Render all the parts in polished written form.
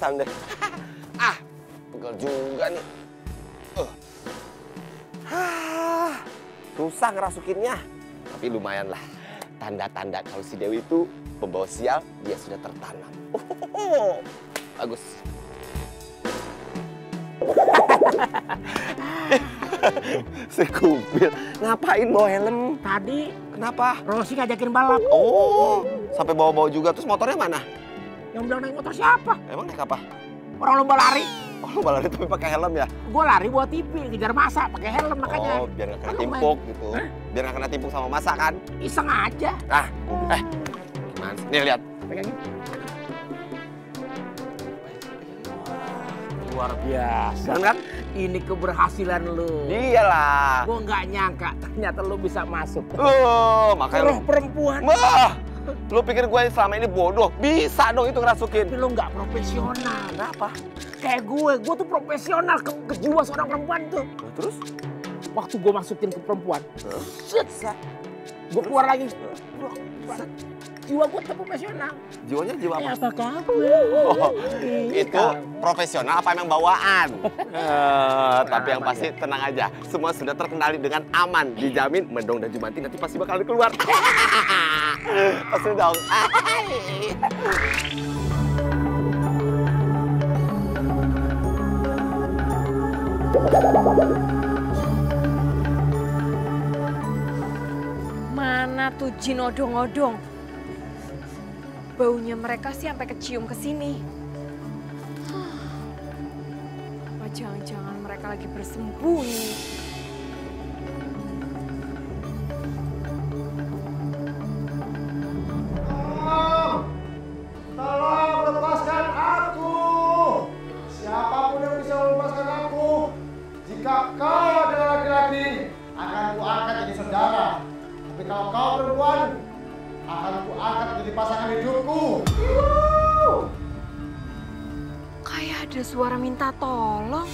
pingsan deh. Ah, pegel juga nih. Susah ngerasukinnya. Tapi lumayan lah. Tanda-tanda kalau si Dewi itu pembawa sial, dia sudah tertanam. Bagus. Si Kubil, ngapain bawa helm? Tadi Kenapa? Rosi ngajakin balap. Oh, sampai bawa-bawa juga. Terus motornya mana? Yang bilang naik motor siapa? Emang naik apa? Orang lomba lari. Oh, lomba lari tapi pakai helm ya? Gue lari buat TV, kejar masa pakai helm makanya. Oh, biar nggak kena Kan timpuk gitu. Biar nggak kena timpuk sama masa kan? Iseng aja. Ah, gimana sih? Nih lihat. Pegangin. Luar biasa. Kan? Ini keberhasilan lu. Iyalah. Gue nggak nyangka ternyata lu bisa masuk. Makanya Roh perempuan. Wah, lu pikir gue selama ini bodoh? Bisa dong itu ngerasukin. Tapi lu nggak profesional. Kenapa? Kayak gue tuh profesional ke jiwa seorang perempuan tuh. Nah, terus? Waktu gue masukin ke perempuan, set, gue keluar lagi. Jiwa gue tetap profesional. Jiwanya jiwa apa? Apa kabar? Oh, itu profesional apa emang bawaan? Tapi yang pasti tenang aja. Semua sudah terkendali dengan aman. Dijamin Mendong dan Jumanti nanti pasti bakal keluar. Pasti dong. Mana tuh jin odong-odong? Baunya mereka sih sampai kecium ke sini. Apa jangan-jangan mereka lagi bersembunyi? Tolong lepaskan aku. Siapapun yang bisa melepaskan aku. Jika kau adalah laki-laki, akan kuangkat jadi saudara. Tapi kalau kau perempuan, akan kuangkat menjadi pasangan hidupku. Kayak ada suara minta tolong.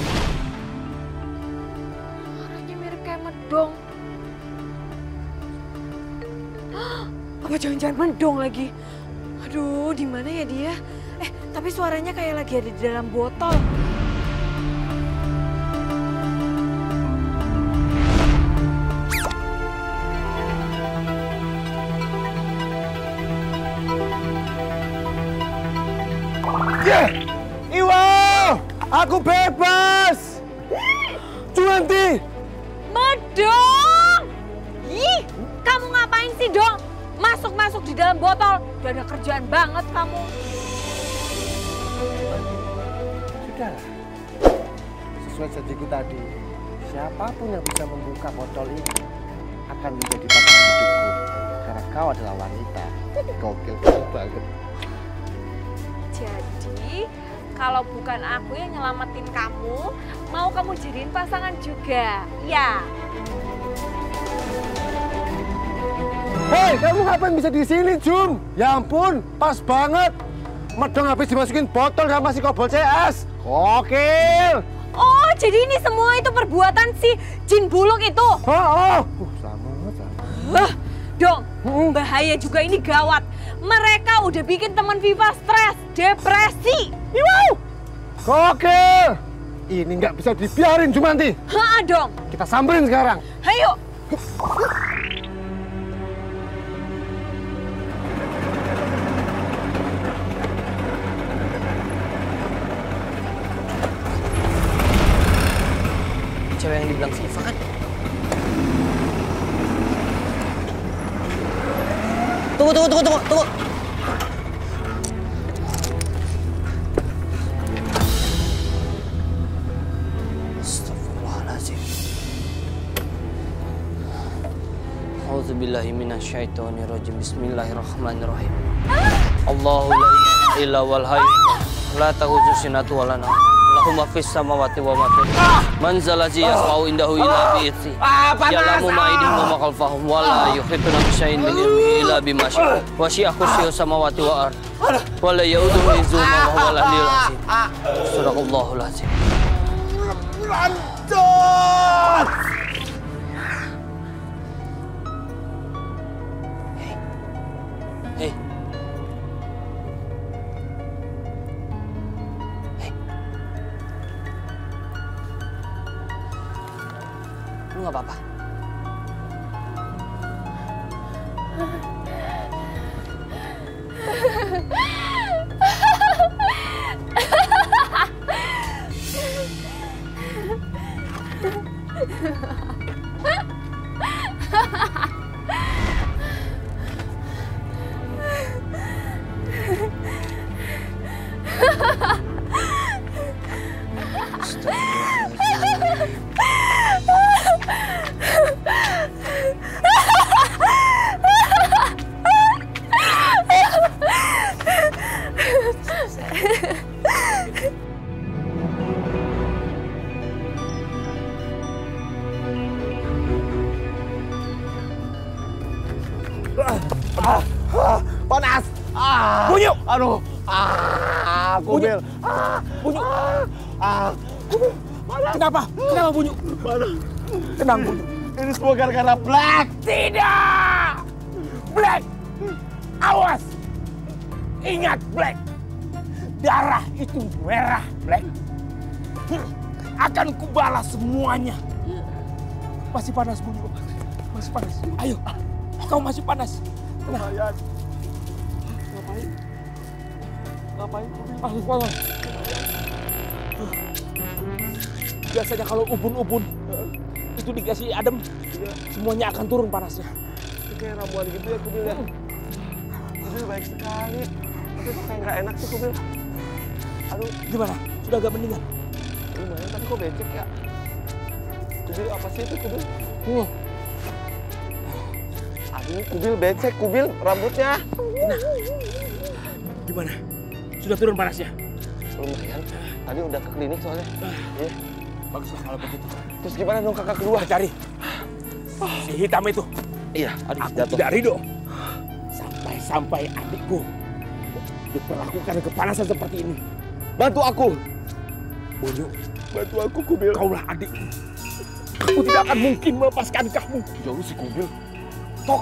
Suaranya mirip kayak Mendong. Apa jangan-jangan Mendong lagi? Aduh, di mana ya dia? Tapi suaranya kayak lagi ada di dalam botol. Iwa, aku bebas. Jumanti. Mendong! Ih, kamu ngapain sih, Dong? Masuk-masuk di dalam botol. Udah ada kerjaan banget kamu. Sudahlah. Sesuai janjiku tadi, siapapun yang bisa membuka botol ini akan menjadi pasangan hidupku. Karena kau adalah wanita. Gokil banget. Jadi, kalau bukan aku yang nyelamatin kamu, mau kamu jadiin pasangan juga, ya? Hei, kamu ngapain bisa di sini, Jum? Ya ampun, pas banget. Medong habis dimasukin botol sama si Kobol CS. Gokil. Oh, jadi ini semua itu perbuatan si jin buluk itu? Selamat. Wah, Dong, bahaya juga ini gawat. Mereka udah bikin teman Viva stres, depresi. Gokil. Ini nggak bisa dibiarin, Jumanti. Dong. Kita samperin sekarang. Ayo. Cewek yang dibilang Viva kan? Tunggu. Astagfirullahaladzim. A'udzubillahi minasyaitonirrajim. Bismillahirrahmanirrahim. Allahu la ilaha illa wal hayy la ta'khudhuhu sinatun wa la nawm. Lahu ma fis samawati wa ma fil ardi. Man zalazi yasma'u indahu illa bi'izni. Ya'lamu ma aydihim wa ma khalfahum wa la yuhituna bi syai'in min ilmihi illa bima syaa. Wa syi'a kursiyyuhu samawati wa ardi. Wa la ya'uduhu hifdhuhuma wa huwal 'aliyyul 'azim. Sadaqallahul 'azim. Lanjut. Hei. Lu nggak apa-apa? Panas. Bunyu. Aduh. Kubil. Bunyu. Kubil. Kenapa? Kenapa Bunyu? Mana? Tenang Bunyu. Ini semua gara-gara Black. Tidak! Black! Awas! Ingat Black! Darah itu merah, Black. Akan kubalas semuanya. Masih panas Bunyu. Masih panas. Ayo. Kau masih panas. Lumayan. Ngapain? Panas. Biasanya kalau ubun-ubun itu dikasih adem, semuanya akan turun panasnya. Ini kayak ramuan gitu ya, Kubil ya. Kubil baik sekali. Tapi kok kayak nggak enak sih, Kubil. Aduh, Gimana? Sudah agak mendingan? lumayan tapi kok becek ya. Kubil apa sih itu, Kubil? Aduh, Kubil becek, Kubil rambutnya. Nah, gimana? Sudah turun panasnya? Lumayan. Tadi udah ke klinik soalnya. Iya. Baguslah kalau begitu. Terus gimana dong kakak kedua? Cari si hitam itu. Iya, aduh Aku jatuh. tidak ridho sampai adikku diperlakukan kepanasan seperti ini. Bantu aku. Bunyu, Bantu aku, Kubil. kaulah adik. Aku tidak akan mungkin melepaskan kamu. Jauh si Kubil. Tok.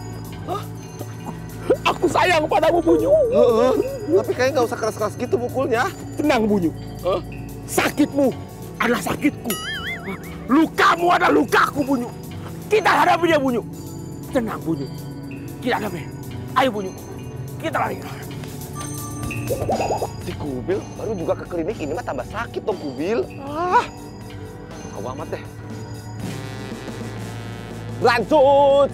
Aku sayang padamu, Bunyu. Tapi kayaknya nggak usah keras-keras gitu mukulnya. Tenang, Bunyu. Sakitmu adalah sakitku. Lukamu adalah lukaku, Bunyu. Kita hadapi dia, Bunyu. Tenang, Bunyu. Kita hadapi. Ayo, Bunyu. Kita lari. Si Kubil baru juga ke klinik ini mah tambah sakit dong, Kubil. Tahu amat deh. Lanjut.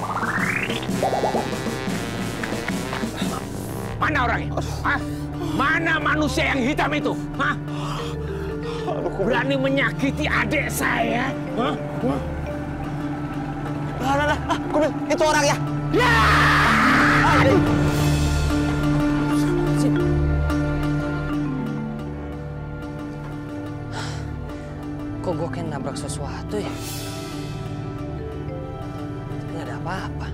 Mana orangnya? Hah? Mana manusia yang hitam itu? Hah? Berani menyakiti adik saya? Hah? Lah, Kubil, itu orangnya. Ya! Kok gue kayak nabrak sesuatu ya? Nggak ada apa-apa.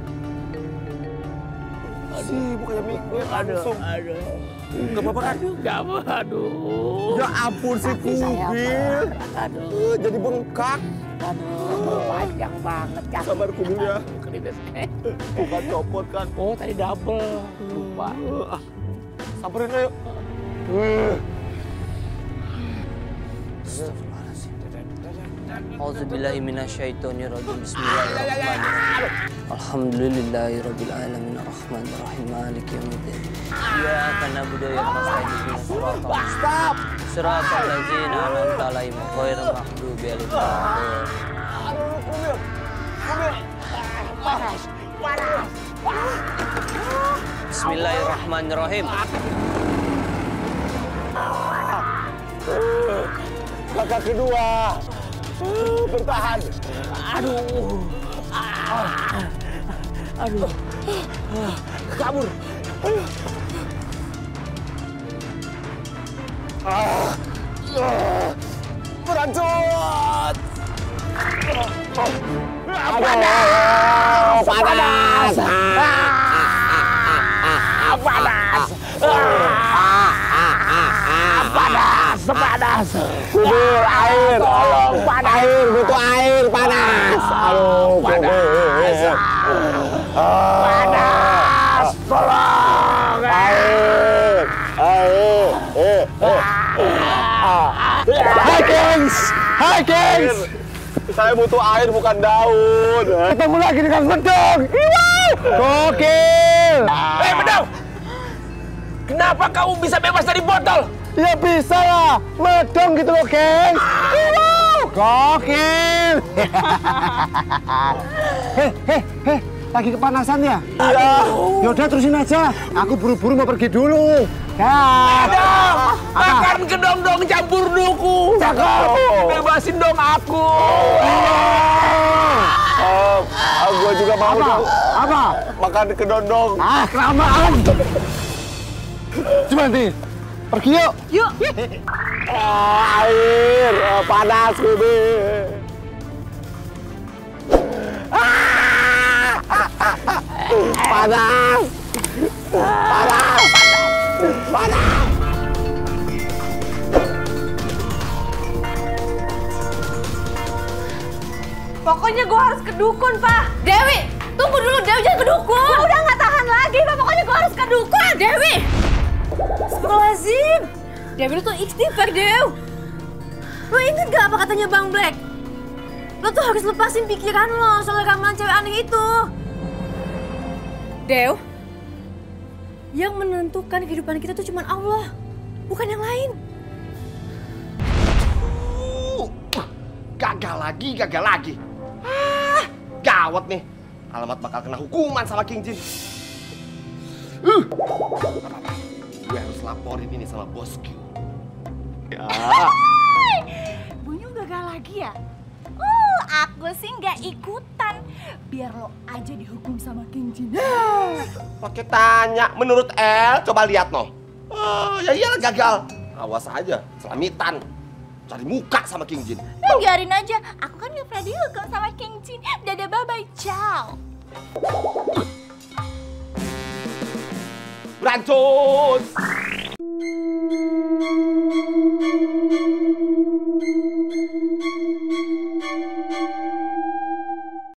Sibuk kayak mikir langsung. Nggak apa-apa kan? Nggak apa, aduh. Ya ampun si Kubil. Aduh, Jadi bengkak. panjang banget kan. Sabar Kubil ya. Kerides. Bukan copot kan. Oh, tadi double. Lupa. Samperin ayo. Auzubillahi minasyaitonirrajim. Bismillahirrahmanirrahim. Alhamdulillahirabbil alamin arrahmanir rahim maliki yaumiddin. Iyyaka na'budu wa iyyaka nasta'in ihdinas siratal mustaqim. Siratal ladzina an'amta 'alaihim ghairil maghdubi 'alaihim waladdallin. Aduh, Kubil. Kubil. Panas. Bismillahirrahmanirrahim. Kakak kedua. Bertahan. Aduh. Aduh. Kabur. Berlanjut. Panas. Panas. Panas. Kubil, air. Tolong, panas. Air, butuh air, panas. Aduh, Panas. Panas. Tolong. Air. Hai, Kings. Hai, Kings. Saya butuh air bukan daun. Ketemu lagi dengan Medong. Gokil. Medong. Kenapa kamu bisa bebas dari botol? Ya bisa lah. Medong gitu loh, geng. Gokil. Heh. Lagi kepanasan ya? Iya. Yaudah terusin aja. Aku buru-buru mau pergi dulu. Medong. Makan kedong-dong campur duku. Cakep. Bebasin dong aku. Gua juga mau dong. Apa? Makan kedondong. Kelamaan. Jumanti, pergi yuk. Yuk. Air, panas gue. Panas. Pokoknya gue harus ke dukun, Pak. Dewi, tunggu dulu. Dewi jangan ke dukun. Gue udah nggak tahan lagi, Pak. Pokoknya gue harus ke dukun. Dewi. Astagfirullahaladzim. Dewi lu tuh istighfar, Dew. Lo inget gak apa katanya Bang Black? Lo tuh harus lepasin pikiran lo soal ramalan cewek aneh itu. Dew, yang menentukan kehidupan kita tuh cuma Allah, bukan yang lain. Gagal lagi. Gawat nih. Alamat bakal kena hukuman sama King Jin. Gue harus laporin ini sama bosku. Ya. Bunyu gagal lagi ya? Aku sih nggak ikutan. Biar lo aja dihukum sama King Jin. Pakai tanya, menurut El, coba lihat no. Ya iyalah gagal. Awas aja, selamitan. Cari muka sama King Jin. Biarin aja, aku kan nggak pernah dihukum sama King Jin. Dadah bye-bye, ciao. Brancos.